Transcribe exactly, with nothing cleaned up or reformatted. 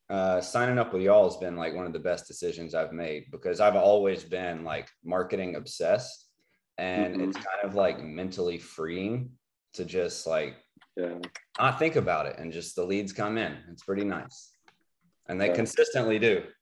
uh, signing up with y'all has been like one of the best decisions I've made, because I've always been like marketing obsessed, and Mm-hmm. it's kind of like mentally freeing to just like Yeah. not think about it, and just the leads come in. It's pretty nice. And they Yeah. consistently do.